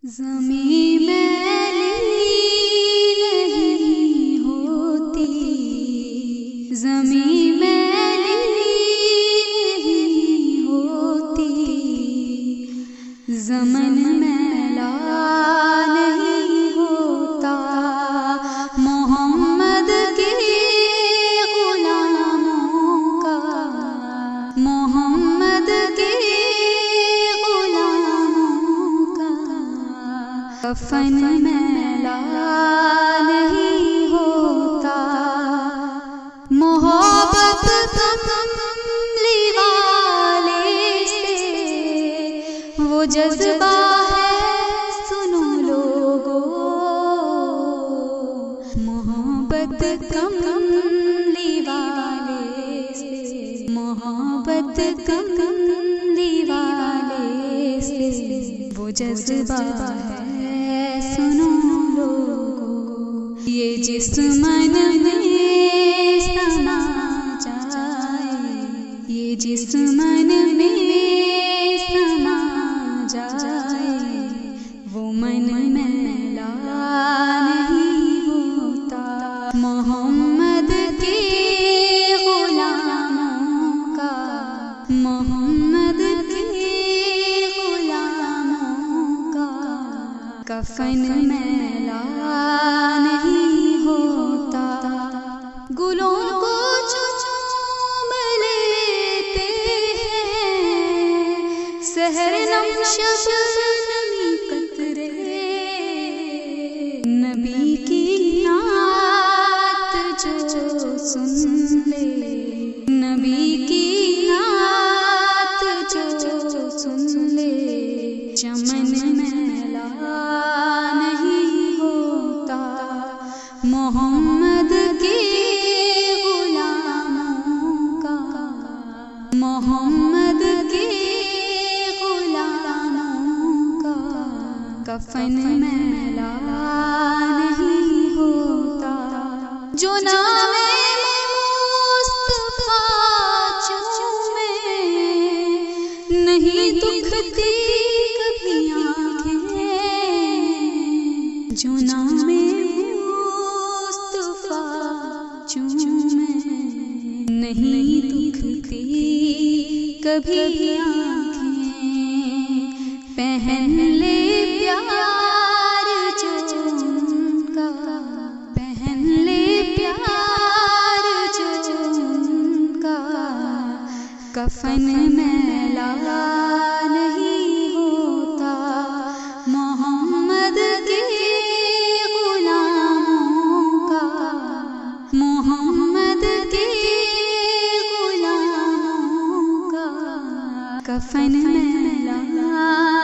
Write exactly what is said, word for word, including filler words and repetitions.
زمین میلی نہیں ہوتی، زمین میلی نہیں ہوتی، زمن میلا نہیں ہوتا، محمد کے غلاموں کا، محمد کے کفن میلا نہیں ہوتا، محبت کملی والے سے وہ جذبہ ہے، سنو لوگو، محبت کملی والے سے، محبت کملی والے سے وہ جذبہ ہے، سنو لوگو، یہ جس من میں سما جائے، یہ جس من میں سما جائے، وہ من میلا نہیں ہوتا، محمد کے غلاموں کا، محمد کے غلاموں کا کفن میلا نہیں ہوتا، گلوں کو چوم لیتے ہیں سحر نم شبنمی قطرے، نبی کی نعت جو سن لے، نبی کی نعت جو سن لے، چمن میلا نہیں ہوتا، محمد کے غلاموں کا، محمد کے غلاموں کا کفن میلا نہیں ہوتا، جو نام مصطفیٰ چومے نہیں دکھتی کبھی آنکھیں، جو نام مصطفیٰ چومے نہیں دکھتی کبھی آنکھیں، پہن لے پیار جو ان کا، پہن لے پیار جو ان کا، کفن میلا نہیں ہوتا، محمد کے غلاموں کا، محمد کے غلاموں کا کفن میلا